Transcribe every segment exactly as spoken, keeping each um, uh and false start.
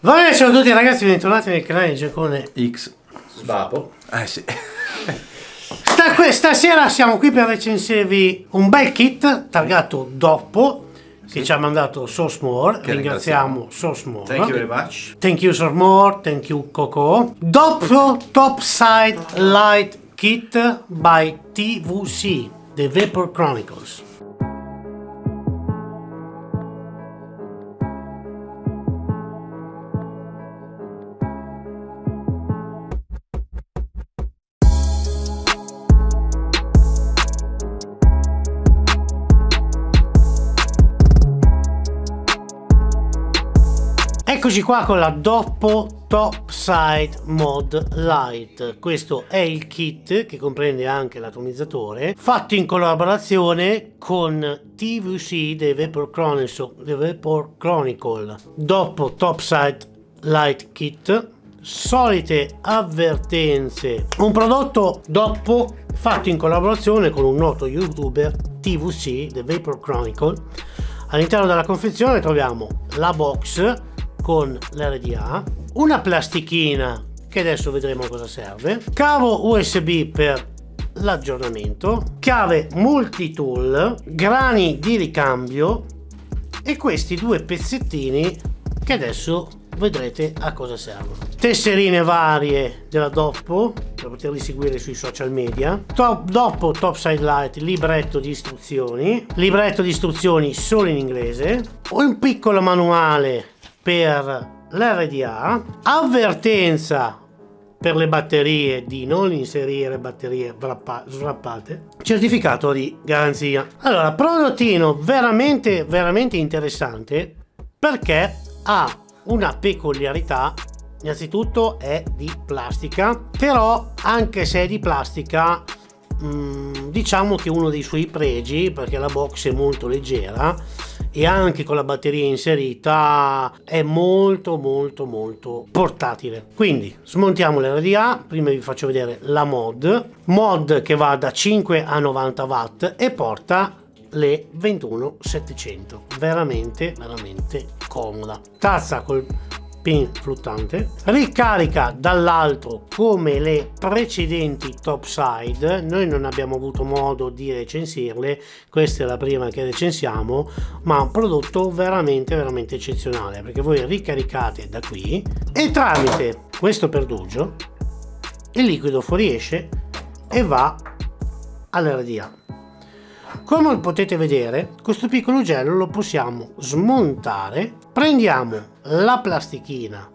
Va bene, ciao a tutti ragazzi, bentornati nel canale di Giaccone X Svapo. Eh sì. Sta Stasera siamo qui per recensirvi un bel kit targato Doppo che sì. ci ha mandato SourceMore. Che ringraziamo SourceMore. Thank you very much. Thank you SourceMore, thank you Coco. Doppo Topside Light Kit by T V C, The Vapor Chronicles. Eccoci qua con la Doppo Topside Mod Light. Questo è il kit che comprende anche l'atomizzatore, fatto in collaborazione con T V C The Vapor Chronicle, The Vapor Chronicle. Doppo Topside Light Kit, solite avvertenze. Un prodotto Doppo fatto in collaborazione con un noto youtuber, T V C The Vapor Chronicle. All'interno della confezione troviamo la box con l'R D A, una plastichina che adesso vedremo a cosa serve, cavo U S B per l'aggiornamento, chiave multitool, grani di ricambio e questi due pezzettini che adesso vedrete a cosa servono. Tesserine varie della Doppo per poterli seguire sui social media. Top, Doppo Topside Light, libretto di istruzioni, libretto di istruzioni solo in inglese, un piccolo manuale per l'R D A, avvertenza per le batterie di non inserire batterie svrappate, certificato di garanzia. Allora, prodottino veramente veramente interessante perché ha una peculiarità. Innanzitutto è di plastica, però anche se è di plastica mh, diciamo che uno dei suoi pregi, perché la box è molto leggera e anche con la batteria inserita è molto molto molto portatile. Quindi smontiamo l'R D A. Prima vi faccio vedere la mod mod che va da cinque a novanta watt e porta le ventuno settecento. Veramente veramente comoda. Tazza col pin flottante, ricarica dall'alto come le precedenti Topside. Noi non abbiamo avuto modo di recensirle, questa è la prima che recensiamo, ma un prodotto veramente veramente eccezionale, perché voi ricaricate da qui e tramite questo perdugio il liquido fuoriesce e va all'R D A. Come potete vedere, questo piccolo ugello lo possiamo smontare. Prendiamo la plastichina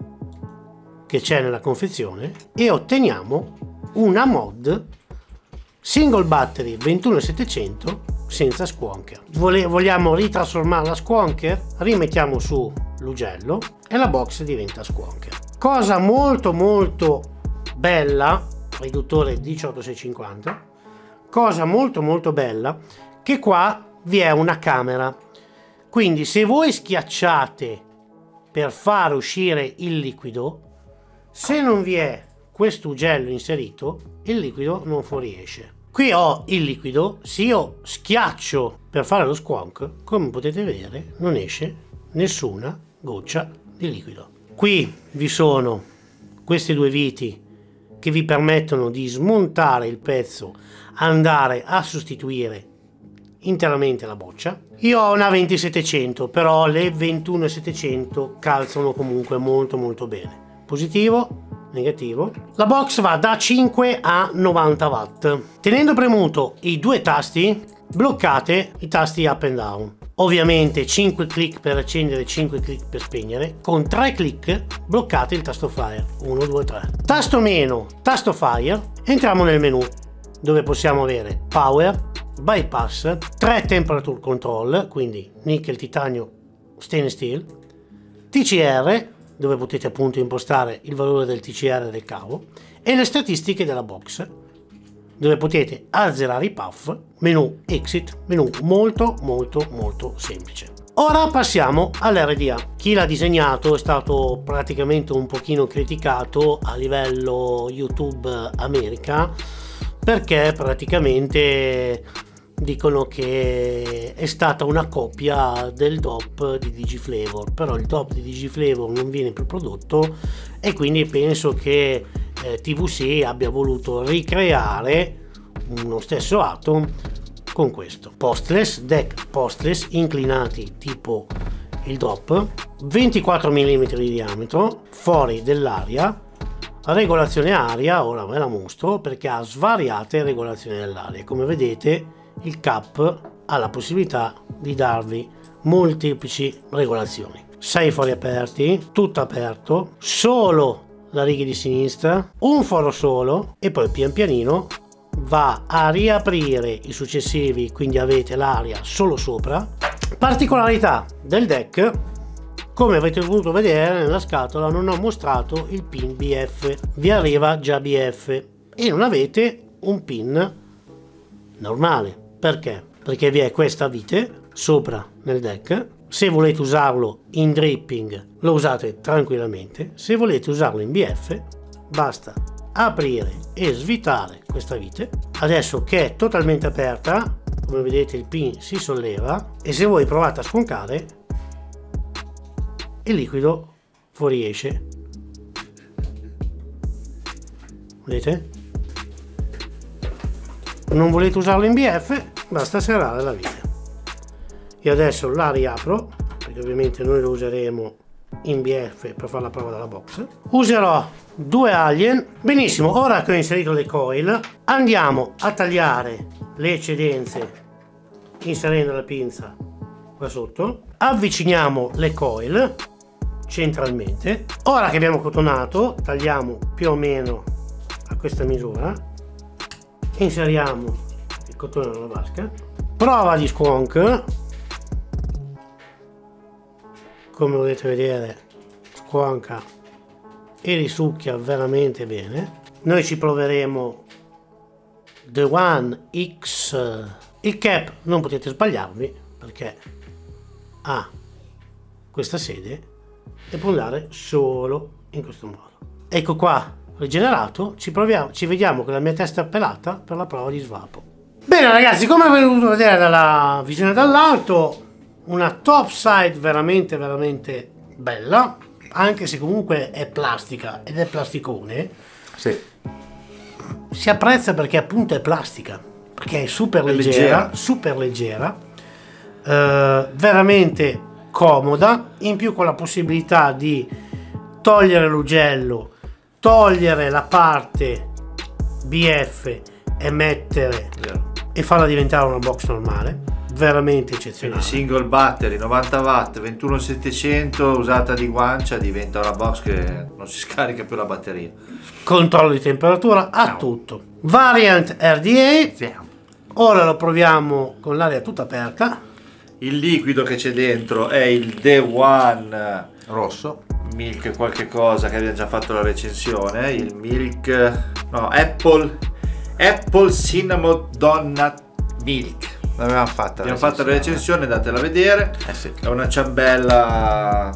che c'è nella confezione e otteniamo una mod single battery ventuno settecento senza squoncher. Vogliamo ritrasformare la squoncher? Rimettiamo su l'ugello e la box diventa squoncher. Cosa molto molto bella, riduttore diciotto seicentocinquanta, cosa molto molto bella, che qua vi è una camera, quindi se voi schiacciate per far uscire il liquido, se non vi è questo ugello inserito, il liquido non fuoriesce. Qui ho il liquido, se io schiaccio per fare lo squonk, come potete vedere non esce nessuna goccia di liquido. Qui vi sono queste due viti che vi permettono di smontare il pezzo, andare a sostituire interamente la boccia. Io ho una venti settecento, però le ventuno settecento calzano comunque molto molto bene. Positivo, negativo. La box va da cinque a novanta watt. Tenendo premuto i due tasti, bloccate i tasti up and down. Ovviamente cinque clic per accendere, cinque clic per spegnere. Con tre clic bloccate il tasto fire. uno, due, tre. Tasto meno, tasto fire. Entriamo nel menu dove possiamo avere power, bypass, tre temperature control, quindi nickel, titanio, stainless steel, T C R, dove potete appunto impostare il valore del T C R del cavo, e le statistiche della box, dove potete azzerare i puff, menu exit, menu molto molto molto semplice. Ora passiamo all'R D A. Chi l'ha disegnato è stato praticamente un pochino criticato a livello YouTube America, perché praticamente dicono che è stata una copia del D O P di Digiflavor, però il D O P di Digiflavor non viene più prodotto e quindi penso che eh, T V C abbia voluto ricreare uno stesso Atom con questo. Postless, deck postless inclinati tipo il D O P, ventiquattro millimetri di diametro, fuori dell'aria, regolazione aria, ora ve la mostro perché ha svariate regolazioni dell'aria. Come vedete il cap ha la possibilità di darvi molteplici regolazioni. sei fori aperti, tutto aperto, solo la riga di sinistra, un foro solo e poi pian pianino va a riaprire i successivi, quindi avete l'aria solo sopra. Particolarità del deck, come avete potuto vedere nella scatola non ho mostrato il pin B F, vi arriva già B F e non avete un pin normale. Perché? Perché vi è questa vite sopra nel deck. Se volete usarlo in dripping lo usate tranquillamente, se volete usarlo in B F basta aprire e svitare questa vite. Adesso che è totalmente aperta, come vedete il pin si solleva e se voi provate a sconcare il liquido fuoriesce, vedete? Non volete usarlo in B F, basta serrare la vite. Io adesso la riapro perché ovviamente noi lo useremo in B F per fare la prova della box. Userò due Alien. Benissimo, ora che ho inserito le coil andiamo a tagliare le eccedenze inserendo la pinza qua sotto, avviciniamo le coil centralmente. Ora che abbiamo cotonato tagliamo più o meno a questa misura, inseriamo il cotone nella vasca, prova di squonk, come potete vedere squonca e risucchia veramente bene. Noi ci proveremo The One X, il cap non potete sbagliarvi perché ha questa sede e può andare solo in questo modo. Ecco qua rigenerato, ci proviamo, ci vediamo con la mia testa pelata per la prova di svapo. Bene ragazzi, come avete potuto vedere dalla visione dall'alto, una topside veramente veramente bella, anche se comunque è plastica ed è plasticone. Sì. Si apprezza perché appunto è plastica, perché è super è leggera, leggera, super leggera, eh, veramente comoda, in più con la possibilità di togliere l'ugello, togliere la parte B F e mettere Vero. e farla diventare una box normale, veramente eccezionale. Quindi single battery novanta watt, ventuno settecento, usata di guancia, diventa una box che non si scarica più la batteria. Controllo di temperatura, ha no. tutto. Variant R D A, ora lo proviamo con l'aria tutta aperta. Il liquido che c'è dentro è il The One rosso, Milk qualche cosa che abbiamo già fatto la recensione, il Milk, no, Apple Apple Cinnamon Donut Milk. l'avevamo fatta Abbiamo fatto la recensione, datela a vedere. Eh sì. È una ciambella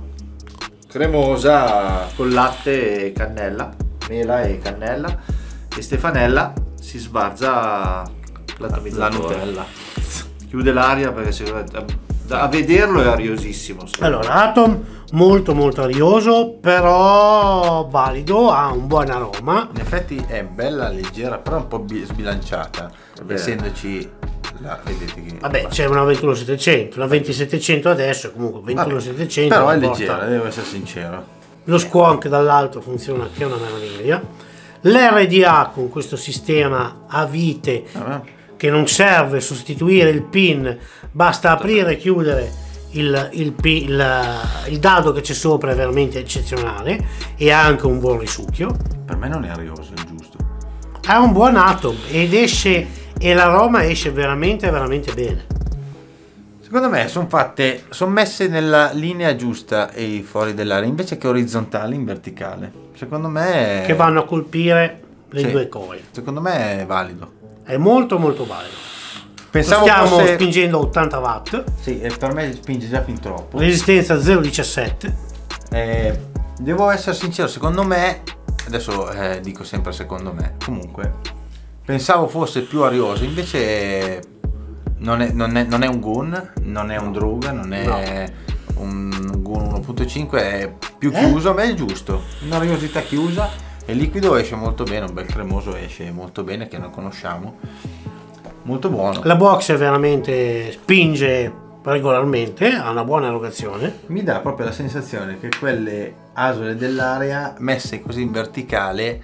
cremosa con latte e cannella, mela e cannella, e Stefanella si sbarza l'atomizzatore. La Nutella. Chiude l'aria perché secondo me a vederlo è ariosissimo. Allora, Atom molto molto arioso, però valido, ha un buon aroma. In effetti è bella, leggera, però un po' bi- sbilanciata, Beh. essendoci la, vedete che Vabbè, c'è una ventuno settecento, una venti settecento adesso, comunque ventuno settecento. però è porta- leggera, devo essere sincero. Lo squonk dall'alto funziona che è una meraviglia. L'R D A con questo sistema a vite Ah, che non serve sostituire il pin, basta aprire e chiudere il, il, pi- il, il dado che c'è sopra, è veramente eccezionale e ha anche un buon risucchio. per me non è arioso, è giusto. Ha un buon Atom ed esce, e l'aroma esce veramente veramente bene. Secondo me sono fatte, sono messe nella linea giusta e i fori dell'aria, invece che orizzontale in verticale. Secondo me Che vanno a colpire le Sì. due coil. Secondo me è valido. È molto molto valido. Pensavo Stiamo fosse... spingendo a ottanta watt, Sì, e per me spinge già fin troppo. resistenza zero virgola diciassette. Eh, devo essere sincero, secondo me, adesso eh, dico sempre secondo me, comunque pensavo fosse più arioso, invece Non è, non, è, non è un Gun, non è un Druga, non è no. un Gun uno punto cinque, è più chiuso, eh? ma è giusto. Una rigosità chiusa, e il liquido esce molto bene, un bel cremoso esce molto bene, che noi conosciamo. Molto buono. La box veramente spinge regolarmente, ha una buona erogazione. Mi dà proprio la sensazione che quelle asole dell'area messe così in verticale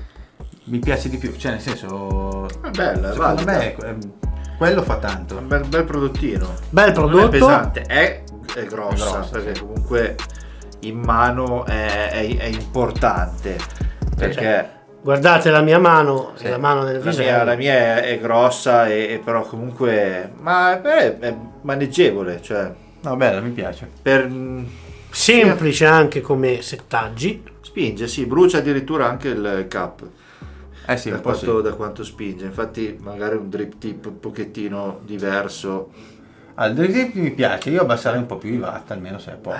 mi piace di più, cioè nel senso è bella, secondo valida. me è, quello fa tanto. Un bel, bel prodottino. Bel prodotto. Non è pesante, è, è grossa, È grossa, perché sì. comunque in mano è, è, è importante, perché cioè, guardate la mia mano, sì. la mano del la visello. mia, la mia è, è grossa e, e però comunque ma è, è maneggevole, cioè No, bella, mi piace. per Semplice anche come settaggi. spinge, sì, brucia addirittura anche il cap. Eh sì, da, un po' quanto, sì. da quanto spinge, infatti magari un drip tip un pochettino diverso. Ah, il drip mi piace, io abbasserei un po' più i watt, almeno se è poco.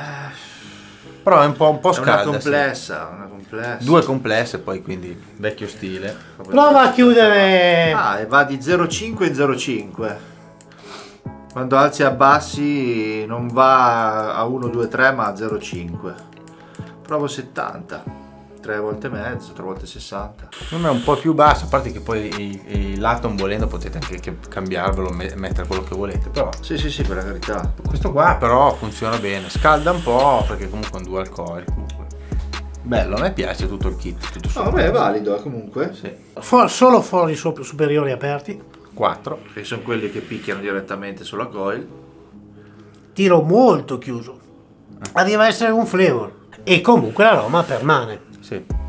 Però è un po', un po' È una scalda. complessa, una complessa. Sì. Due complesse, poi quindi vecchio stile. Prova a chiudere. Ah, e va di zero virgola cinque in zero virgola cinque. Quando alzi e abbassi non va a uno, due, tre ma a zero virgola cinque. Provo settanta. tre volte e mezzo, tre volte sessanta. Secondo me è un po' più basso, a parte che poi il, il laton volendo potete anche che cambiarvelo, me- mettere quello che volete, però Sì, sì, sì, per la carità. questo qua però funziona bene, scalda un po' perché comunque è un dual coil, comunque bello, a me piace tutto il kit, tutto No, a me è valido, eh, comunque. Sì. For- solo fuori sop- superiori aperti. quattro. Che sono quelli che picchiano direttamente sulla coil. Tiro molto chiuso. Arriva a essere un flavor. E comunque l'aroma permane. Sì,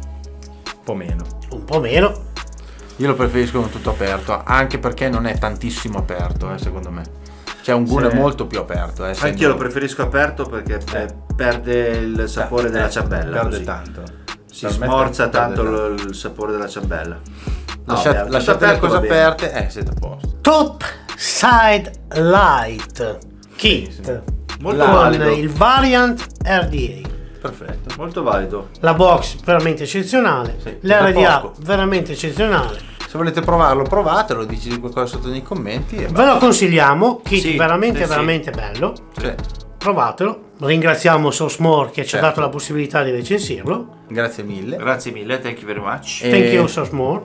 un po' meno. Un po' meno. Io lo preferisco con tutto aperto, anche perché non è tantissimo aperto, eh, secondo me. Cioè un Gun Sì. è molto più aperto. Eh, essendo- Anch'io lo preferisco aperto perché eh, perde il sapore Eh, della eh, ciambella. Perde così. tanto. Si Per me smorza perde tanto tanto. lo- il sapore della ciambella. No, Lasciate, beh, lasciate tutto le cose va bene. aperte, eh, siete a posto. Top Side Light Kit. Benissimo. Molto Con valido. il variant R D A. Perfetto. Molto valido. La box veramente eccezionale. Sì, L'R D A da poco. veramente eccezionale. Se volete provarlo, provatelo, dici qualcosa sotto nei commenti. E Ve lo consigliamo. Kit Sì, veramente, sì, sì. veramente bello. Sì. Provatelo. Ringraziamo Sourcemore che ci Certo. ha dato la possibilità di recensirlo. Grazie mille. Grazie mille, thank you very much. E- Thank you Sourcemore.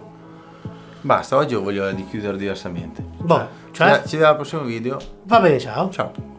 Basta, oggi ho voglia di chiudere diversamente. Boh, Ci cioè, ci vediamo al prossimo video. va bene, ciao. Ciao.